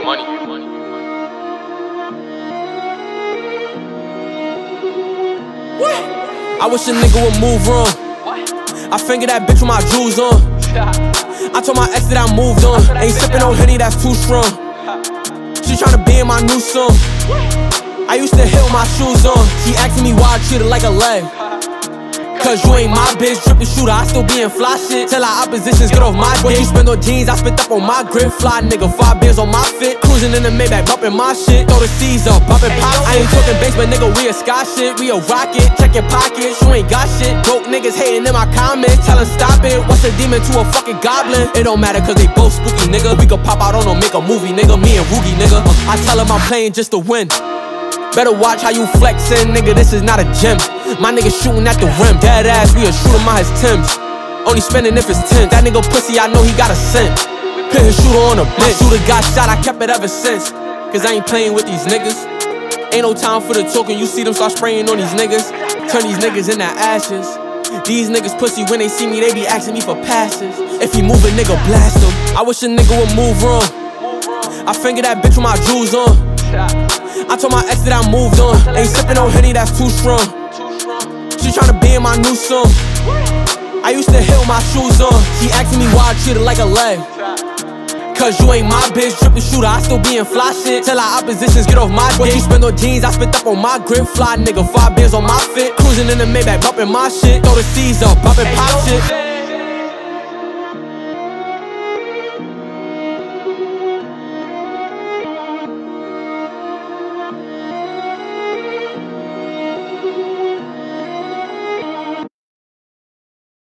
money. I wish a nigga would move wrong. I fingered that bitch with my jewels on. I told my ex that I moved on. Ain't sippin' no Henny, that's too strong. She tryna be in my new song. I used to hit with my shoes on. She asking me why I treat her like a leg. Cause you ain't my bitch, drippin' shooter, I still be in fly shit. Tell our oppositions, get off my dick. What you spend on jeans, I spent up on my grip. Fly nigga, 5 beers on my fit. Cruising in the Maybach, bumpin' my shit. Throw the C's up, bumpin' pop. I ain't talking basement, nigga, we a sky shit. We a rocket, check your pockets, you ain't got shit. Broke niggas hating in my comments, tell 'em stop it. What's a demon to a fucking goblin? It don't matter cause they both spooky, nigga. We could pop out on them, make a movie, nigga. Me and Woogie, nigga. I tell 'em I'm playing just to win. Better watch how you flexin', nigga, this is not a gym. My nigga shooting at the rim, dead ass, we a shoot him out his Timbs. Only spending if it's 10. That nigga pussy, I know he got a scent. Put his shooter on a bitch. My shooter got shot, I kept it ever since. Cause I ain't playing with these niggas. Ain't no time for the talking, you see them start spraying on these niggas. Turn these niggas into ashes. These niggas pussy, when they see me, they be asking me for passes. If he move a nigga, blast him. I wish a nigga would move wrong. I fingered that bitch with my jewels on. I told my ex that I moved on. Ain't sippin' no Henny, that's too strong. She tryna be in my new song. I used to hit with my shoes on. She asking me why I treat her like a leg. Cause you ain't my bitch, drippin' shooter, I still be in fly shit. Tell our oppositions, get off my dick. What you spend on jeans, I spent up on my grip. Fly nigga, 5 beers on my fit. Cruising in the Maybach, bumpin' my shit. Throw the C's up, bumpin' pop shit.